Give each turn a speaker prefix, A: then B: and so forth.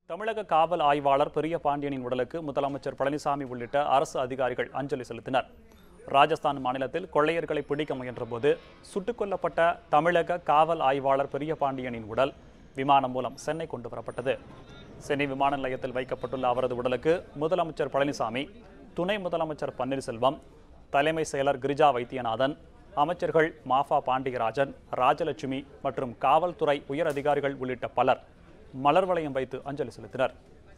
A: தமிழக காவல் ஆய்வாளர் பெரிய பாண்டியனின் உடலுக்கு முதலமைச்சர் பழனிசாமி உள்ளிட்ட அரசு அதிகாரிகள் அஞ்சலி செலுத்தினர். ராஜஸ்தான் மாநிலத்தில் கொள்ளையர்களை பிடிக்க முயன்றபோது சுட்டுக் கொல்லப்பட்ட தமிழக காவல் ஆய்வாளர் பெரிய பாண்டியனின் உடல் விமானம் மூலம் சென்னை கொண்டு வரப்பட்டது. சென்னை விமான நிலையத்தில் வைக்கப்பட்டுள்ள அவரது உடலுக்கு முதலமைச்சர் பழனிசாமி, துணை முதலமைச்சர் பன்னீர்செல்வம், தலைமை செயலர் கிரிஜா வைத்தியநாதன், அமைச்சர்கள் மாஃபா பாண்டியராஜன், ராஜலட்சுமி மற்றும் காவல்துறை உயர் அதிகாரிகள் உள்ளிட்ட பலர் மலர் வளையம் வைத்து அஞ்சலி செலுத்தினர்.